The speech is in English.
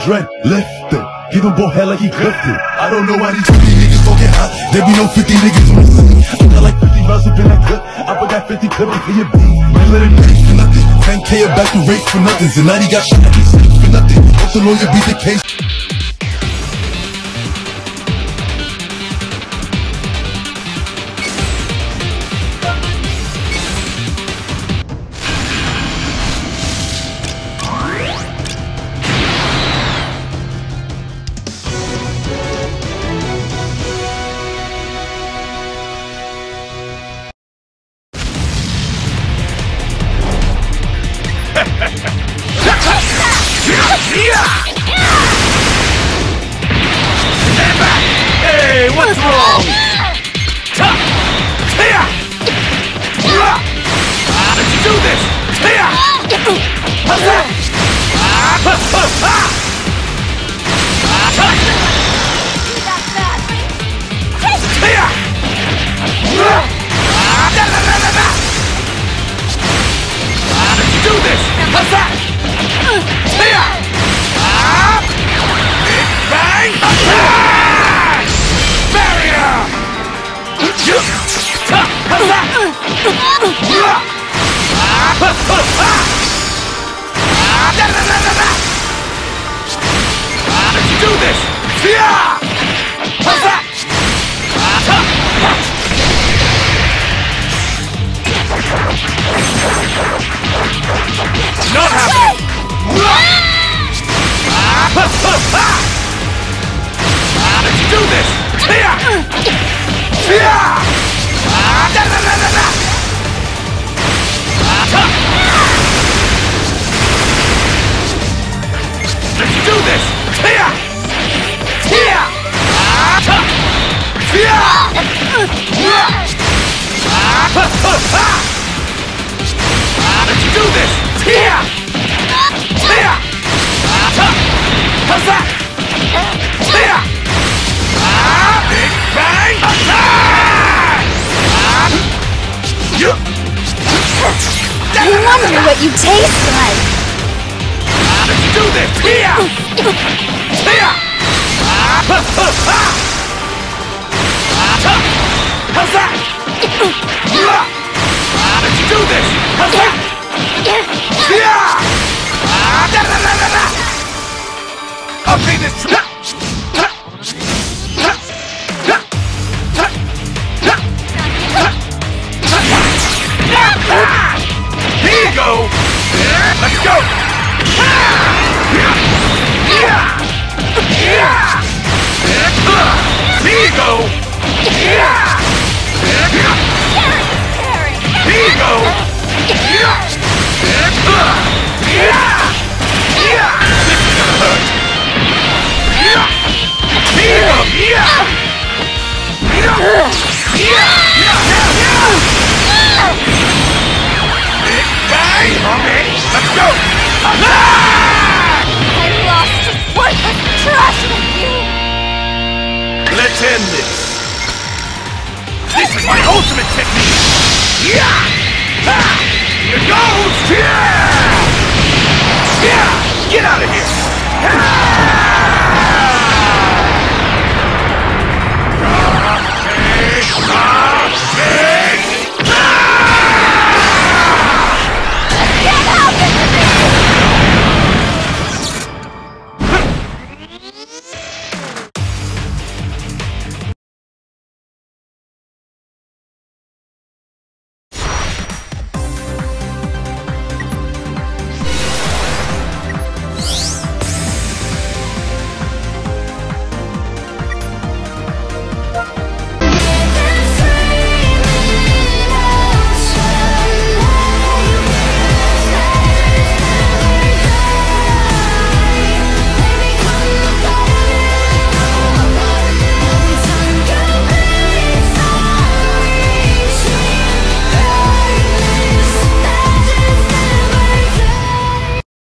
dread lifted. Give him boy hell like he clipped it. I don't know why these 50 niggas gon' get hot. There be no 50 niggas on the scene. I got like 50 rounds up in that clip. I got 50 clipping for your beat. Man, let him race for nothing. 10K back to race for nothing. Zanati got shot at his for nothing. Hope the lawyer beat the case. Hey, what's wrong? Let's do this! How's that? Let's do this! How's that? Big bang attack! Barrier! How's that? Let's do this! How's that? Not happening! Let's do this! Let's do this! Let's do this! How's that? Big bang attack! You wonder what you taste like. Let's do this! How's that? Let's do this! How's that? I'll beat this! Here you go! Let's go! Here you go! Here you go! This is gonna hurt! Here you go! Big bang! Let's go!